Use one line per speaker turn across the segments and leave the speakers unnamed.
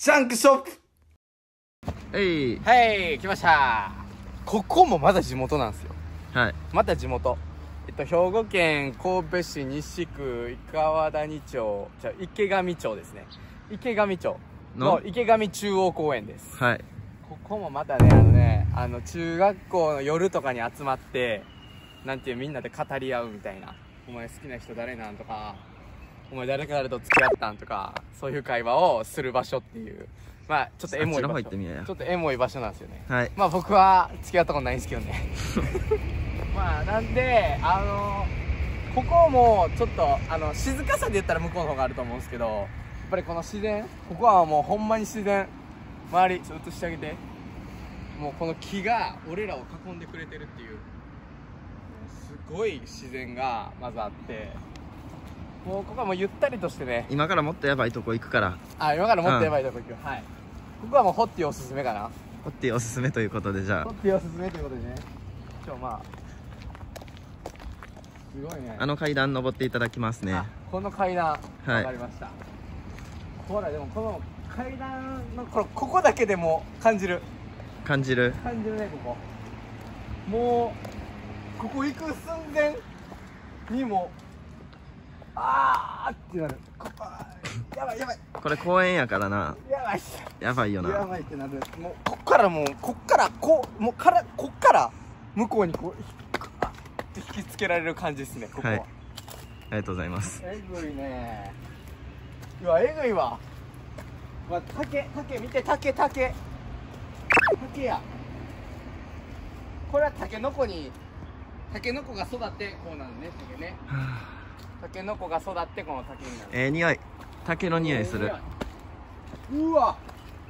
ジャンクショップ。
はい、来ました。ここもまだ地元なんですよ。
はい。
また地元。兵庫県神戸市西区伊川谷町、池上町ですね。池上町の池上中央公園です。
はい。
ここもまたね、中学校の夜とかに集まって、なんていう、みんなで語り合うみたいな。お前好きな人誰なんとか、お前誰と付き合ったんとか、そういう会話をする場所っていう。まあ、ちょっとエモい場所。ちょっとエモい場所なんですよね。
はい。
まあ僕は付き合ったことないんですけどね。まあ、なんで、ここもちょっと、静かさで言ったら向こうの方があると思うんですけど、やっぱりこの自然、ここはもうほんまに自然。周り、ちょっと映してあげて。もうこの木が俺らを囲んでくれてるっていう、すごい自然がまずあって、もうここはもうゆったりとしてね。
今からもっとやばいとこ行くから。
今からもっとやばいとこ行く。はい。ここはもうホッティおすすめかな。
ホッティおすすめということで、じゃあ。
ホッティおすすめということでね。まあ。すごいね。
階段登っていただきますね。
この階段、
はい
わかりました。ほら、でもこの階段のここだけでも感じるね、ここ。もうここ行く寸前にもってなる。やばい
これ公園やからな。やばいよな。
やばいってなる。もうこっから向こうにこう引きつけられる感じですね、ここは。
はい、ありがとうございます。
えぐいね。えぐいわ。竹見て、竹や。これはタケノコが育ってこうなるね、竹ね。タケノコが育ってこの竹になる。
匂い。竹の匂いする。
うわ。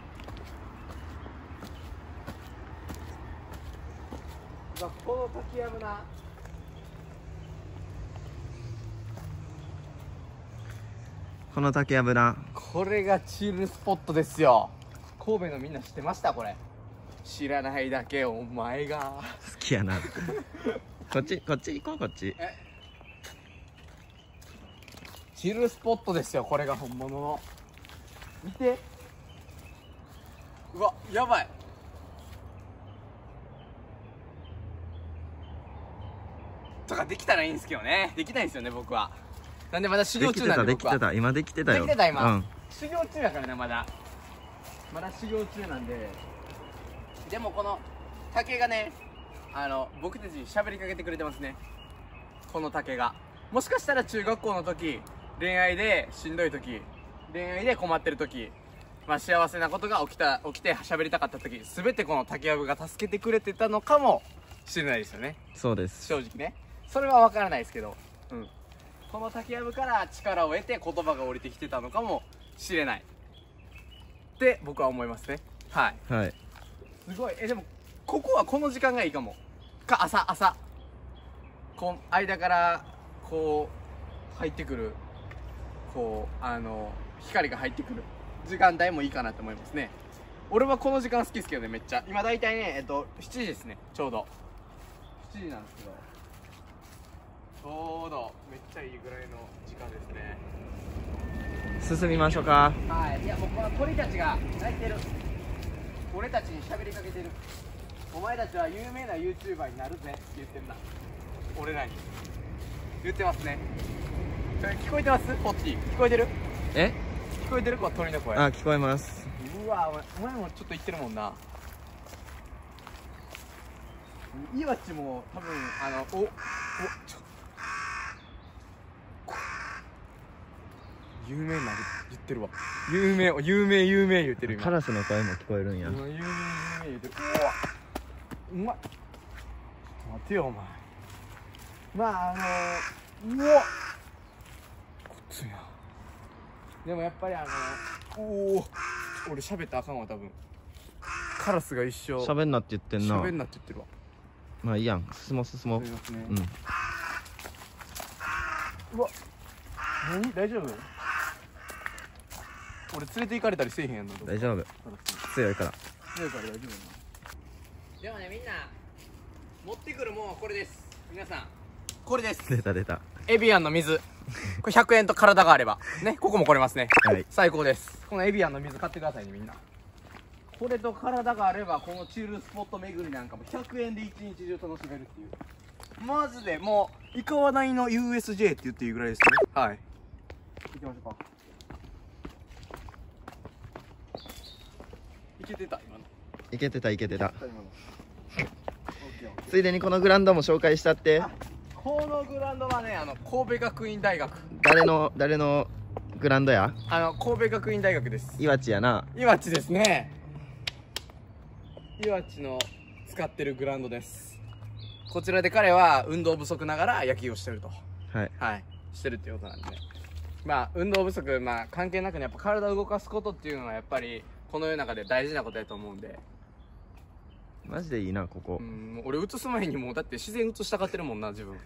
この竹やぶな。
この竹やぶな。
これがチルスポットですよ。神戸のみんな知ってました？これ知らないだけお前が
好きやな。こっち行こう。こっち。
チルスポットですよ、これが本物の。見て。うわ、やばい。とかできたらいいんですけどね。できないんですよね、僕は。なんでまだ修行中なんで。
今できてたよ。
今、修行中やからね。まだ修行中なんで。でもこの竹がね、僕たちに喋りかけてくれてますね。この竹がもしかしたら中学校の時、恋愛でしんどい時、恋愛で困ってる時、幸せなことが起きて喋りたかった時、全てこの竹やぶが助けてくれてたのかもしれないですよね。
そうです。
正直ね、それは分からないですけど、この竹やぶから力を得て言葉が降りてきてたのかもしれないって僕は思いますね。はい。すごい。でもここはこの時間がいいかも。朝こう間からこう入ってくる、光が入ってくる時間帯もいいかなと思いますね。俺はこの時間好きですけどね、めっちゃ。今大体ね、7時ですね。ちょうど7時なんですけど、ちょうどめっちゃいいぐらいの時間ですね。
進みましょうか。
はい。いや、もうこの鳥たちが鳴いてる。俺たちに喋りかけてる。お前たちは有名な YouTuber になるぜって言ってるな。俺らに言ってますね。聞こえてます？ポッティ聞こえてる？聞こえてる？この鳥の声。
聞こえます。
うわ、お前もちょっと言ってるもんな。岩地も多分有名な言ってるわ。有名言ってる今。
カラスの声も聞こえるんや。
有名言ってる。うまい。待てよお前。うわこっちや。でもやっぱり俺喋ったらあかんわ多分。カラスが一生
喋んなって言ってんな。
喋んなって言ってるわ。
まあいいやん。進もう。
うわ、何？大丈夫？俺連れて行かれたりせえへんやんの。
大丈夫。強いから
大丈夫な。でもね、みんな持ってくるもんはこれです。皆さんこれです。
出た。
エビアンの水。 これ100円と体があればね、ここも来れますね。
はい。
最高です。このエビアンの水買ってくださいね、みんな。これと体があればこのチルスポット巡りなんかも100円で一日中楽しめるっていう、マジでもうイカワダイの USJ って言っていいぐらいですね。はい、行きましょうか。いけてた今の。
いけてたいけてた。
今の
ついでにこのグラウンドも紹介したって。
このグラウンドはね、神戸学院大学。
誰のグラウンドや？
神戸学院大学です。
岩地やな。
岩地ですね。岩地の使ってるグラウンドです。こちらで彼は運動不足ながら野球をしてると。
はい
はい、してるっていうことなんでね。まあ運動不足、まあ関係なくね、やっぱ体を動かすことっていうのはやっぱりこの世の中で大事なことやと思うんで。
マジでいいなここ。
もう俺映す前にもうだって自然映したがってるもんな自分。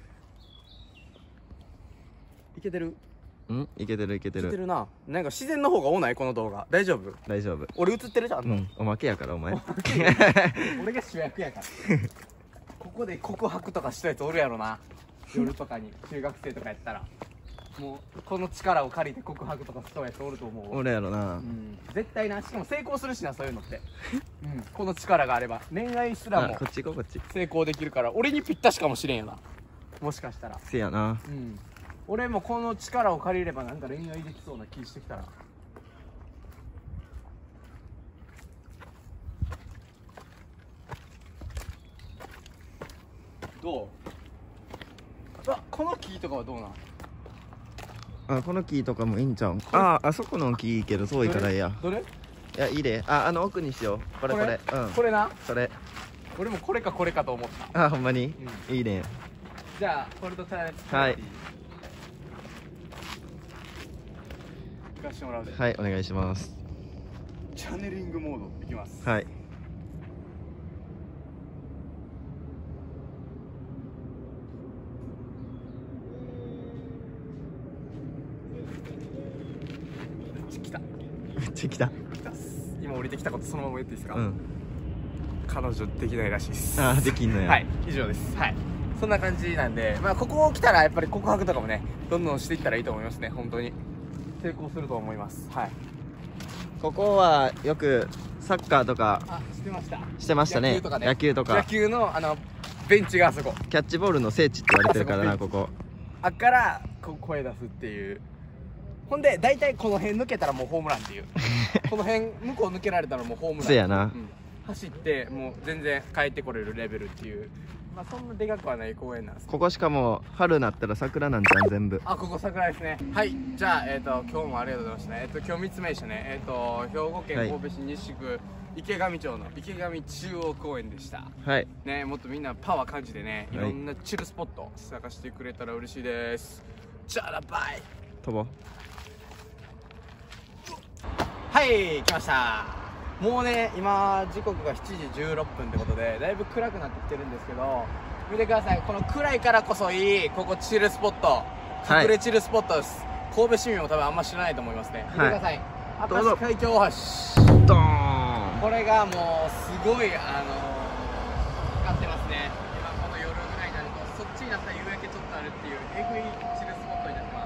いけてる？
いけてるいけて
いけて
る。
るな。なんか自然の方が多ないこの動画。大丈夫？
大丈夫。
俺映ってるじゃん。
おまけやからお前。
俺が主役やから。ここで告白とかしたやつおるやろな。夜とかに中学生とかやったらもうこの力を借りて告白とかしそうやつおると思う。
俺やろな。
絶対な。しかも成功するしな、そういうのって。この力があれば恋愛すらも
こっち行こうこっち。
成功できるから、俺にぴったしかもしれんよな、もしかしたら。
せやな。
俺もこの力を借りればなんか恋愛できそうな気してきたら。どう？この木とかはどうなん？
この木とかもいいんちゃうん。あそこの木いいけどそういかないや。
どれ？
いやいいで。奥にしよう。これ
これな。
それ。
俺もこれかこれかと思った。
ほんまにいいね。
じゃあこれとチャレンジ。
はい。
行かしてもらうで。
はい、お願いします。
チャネリングモードいきます。
はい。めっちゃ来た。
今降りてきたことそのまま言っていいですか？彼女できないらしいです。
できんのや。
はい、以上です。はい、そんな感じなんで、まあここ来たらやっぱり告白とかもね、どんどんしていったらいいと思いますね。本当に成功すると思います。はい。
ここはよくサッカーとかしてましたね。野球とか
野球のベンチがあそこ。
キャッチボールの聖地って言われてるからな、ここ。
あっから声出すっていう。ほんで大体この辺抜けたらもうホームランっていう。この辺向こう抜けられたらもうホームラン。
そうやな。
走ってもう全然帰ってこれるレベルっていう。まあそんなでかくはない公園なんです。
ここしかも春になったら桜なんじゃん全部。
ここ桜ですね。はい、じゃあ今日もありがとうございましたね。今日3つ目でしたね。兵庫県神戸市西区池上町の池上中央公園でした。はいね、もっとみんなパワー感じてね、いろんなチルスポット探してくれたら嬉しいです。じゃあラバイ
飛ぼう。
はい、来ました。もうね、今時刻が7時16分ってことでだいぶ暗くなってきてるんですけど、見てください。この暗いからこそいいここチルスポット、隠れチルスポットです。神戸市民も多分あんま知らないと思いますね。見てください。明石海峡大橋ドーン。これがもうすごい光ってますね。今この夜ぐらいになるとそっちになったら夕焼けちょっとあるっていうえぐいチルスポットになってます。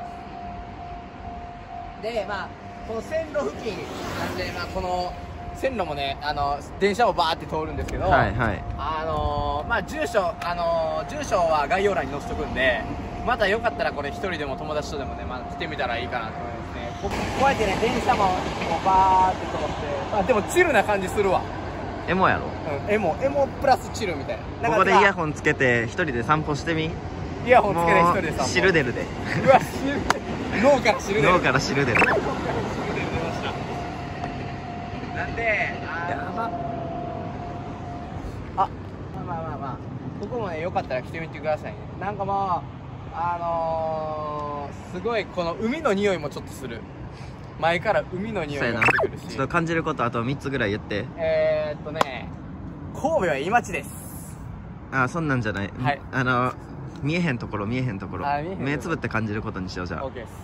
でまあこの線路付近なんで、この線路もね、電車もバーって通るんですけど、まあ住所は概要欄に載せとくんで、またよかったらこれ一人でも友達とでもね、来てみたらいいかなと思いますね。こうやってね、電車もバーって通って、でもチルな感じするわ。
エモやろ。
エモプラスチルみたいな。
ここでイヤホンつけて一人で散歩してみ。
イヤホンつけて一人で散歩。
汁出るで。
うわ、脳から汁出る。
脳から汁出る。
なんで、ここもね、よかったら来てみてくださいね。なんかもう、すごいこの海の匂いもちょっとする。前から海の匂いがしてくるし。
ちょっと感じることあと3つぐらい言って。
神戸はいい街です。
そんなんじゃない。はい。見えへんところ。目つぶって感じることにしようじゃあ。OK です。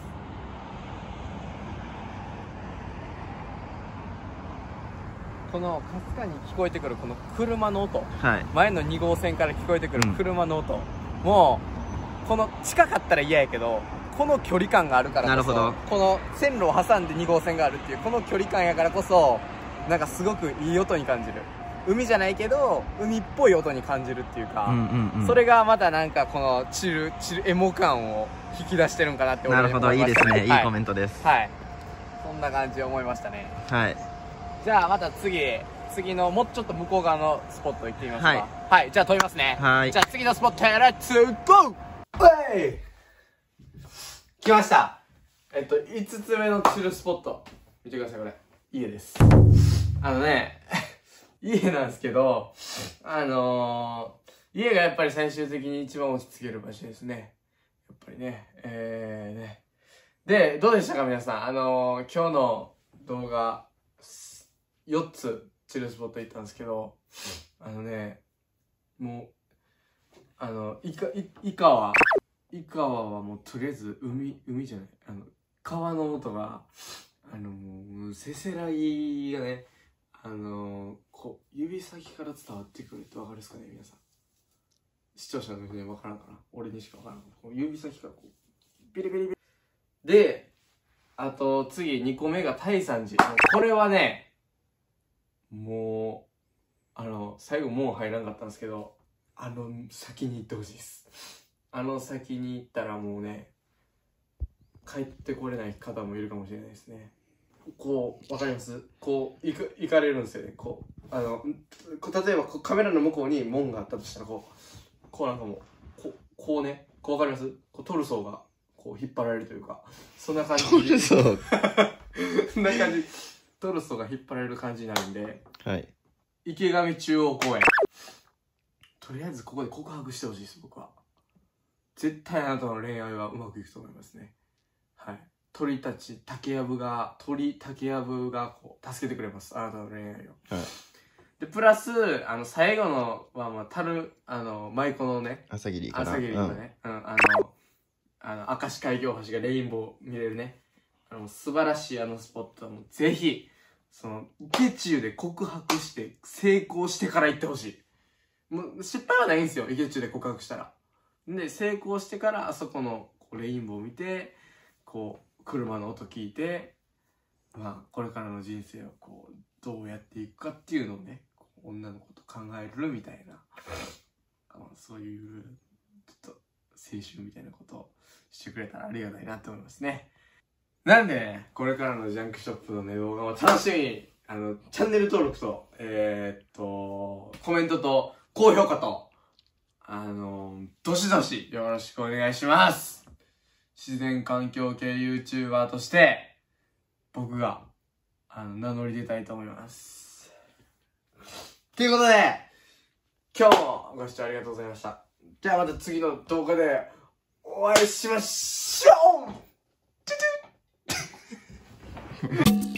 このかすかに聞こえてくるこの車の音、前の2号線から聞こえてくる車の音、もうこの近かったら嫌やけど、
この距離感があるからこそ、この線路を挟んで2号線があるっていうこの距離感やからこそ、なんかすごくいい音に感じる。海じゃないけど海っぽい音に感じるっていうか、それがまたなんかこのチルエモ感を引き出してるんかなって思いました。
なるほど、いいですね、いいコメントです。
はい、そんな感じで思いましたね。
はい、じ
ゃあまた次のもうちょっと向こう側のスポット行ってみますか。はい、じゃあ飛びますね。はい、じゃあ次のスポットへレッツゴー。来ました。5つ目のチルスポット見てください。これ家です。家なんですけど、家がやっぱり最終的に一番落ち着ける場所ですね。やっぱりね。で、どうでしたか皆さん。今日の動画、4つチルスポット行ったんですけど、もう、井川はもうとりあえず海じゃない、川の音が、もう、せせらぎがね、指先から伝わってくるってわかるですかね、皆さん。視聴者の人にはわからんかな。俺にしかわからんかな。指先からこう、ビリビリビリ。で、あと、次、2個目が大山寺。これはね、もう、最後もう入らんかったんですけど、先に行ってほしいです。先に行ったらもうね、帰ってこれない方もいるかもしれないですね。こう、わかります？こう、行かれるんですよね。こう、例えばカメラの向こうに門があったとしたら、こうなんかもう、こうね、わかります？トルソーが、こう、引っ張られるというか、そんな感じ。トルソーそんな感じ。トルソーが引っ張られる感じになるんで、はい。池上中央公園。とりあえずここで告白してほしいです、僕は。絶対あなたの恋愛はうまくいくと思いますね。はい。竹やぶがこう、助けてくれます。あなたの恋愛を。はい。で、プラス、最後のは、舞妓のね。朝霧かな。朝霧のね。明石海峡橋がレインボー見れるね。素晴らしいスポットはもうぜひ、池中で告白して成功してから行ってほしい。もう失敗はないんですよ、池中で告白したら。で、成功してからあそこのレインボーを見て、こう、車の音聞いて、これからの人生をこう、どうやっていくかっていうのをね、女の子と考えるみたいな、そういう、ちょっと青春みたいなことをしてくれたらありがたいなって思いますね。なんでね、これからのジャンクショップのね、動画を楽しみに、チャンネル登録と、コメントと、高評価と、どしどしよろしくお願いします。自然環境系 YouTuber として、僕が、名乗り出たいと思います。ということで、今日もご視聴ありがとうございました。じゃあまた次の動画でお会いしましょう